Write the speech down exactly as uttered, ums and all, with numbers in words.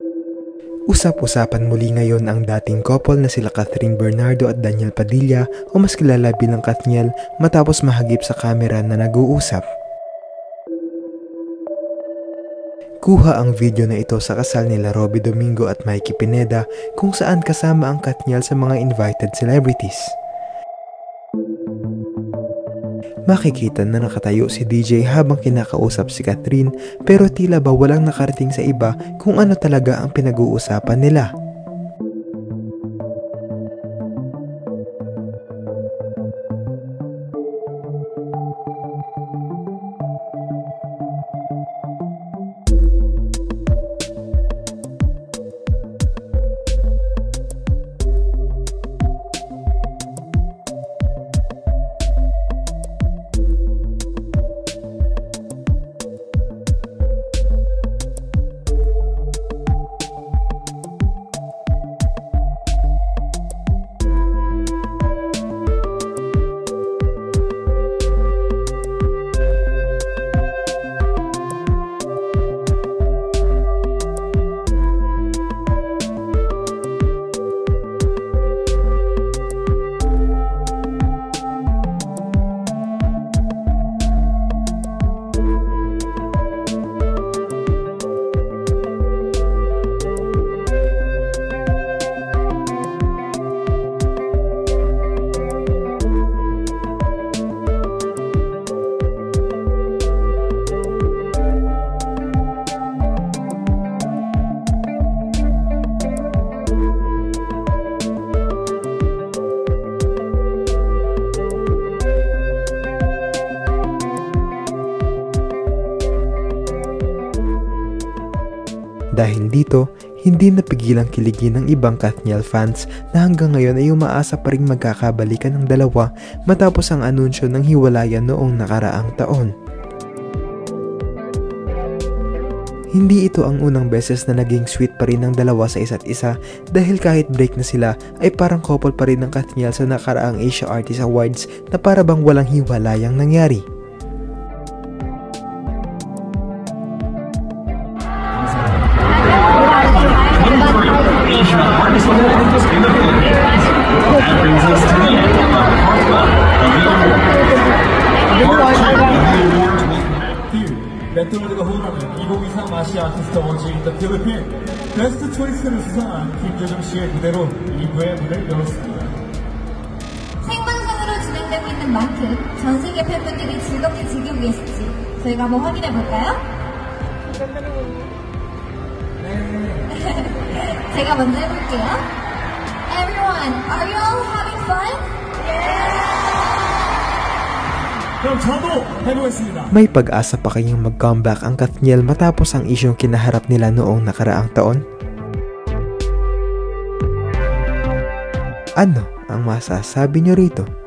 Usap-usapan muli ngayon ang dating couple na sila Catherine Bernardo at Daniel Padilla o mas kilala bilang Katniel matapos mahagip sa kamera na nag-uusap. Kuha ang video na ito sa kasal nila Robby Domingo at Mikey Pineda kung saan kasama ang Katniel sa mga invited celebrities. Makikita na nakatayo si D J habang kinakausap si Catherine pero tila ba walang nakarating sa iba kung ano talaga ang pinag-uusapan nila. Dahil dito, hindi napigilang kiligin ng ibang Katniel fans na hanggang ngayon ay umaasa pa ring magkakabalikan ng dalawa matapos ang anunsyo ng hiwalayan noong nakaraang taon. Hindi ito ang unang beses na naging sweet pa rin ng dalawa sa isa't isa dahil kahit break na sila ay parang couple pa rin ng Katniel sa nakaraang Asia Artist Awards na para bang walang hiwalayang nangyari. 레토르드가 호명한 이십삼 아시아 아티스트 어워즈 인 더 필리핀 베스트 초이스를 수상한 김재정 씨의 무대로 이 부의 문을 열었습니다. 생방송으로 진행되고 있는 만큼 전 세계 팬분들이 즐겁게 즐기고 계실지 저희가 한번 확인해 볼까요? 제가 먼저 해볼게요. Everyone, are you all having fun? 그럼 저도 해보겠습니다. May pag-asa pa kayong mag-comeback ang Katniel matapos ang isyong kinaharap nila noong nakaraang taon? Ano ang masasabi nyo rito?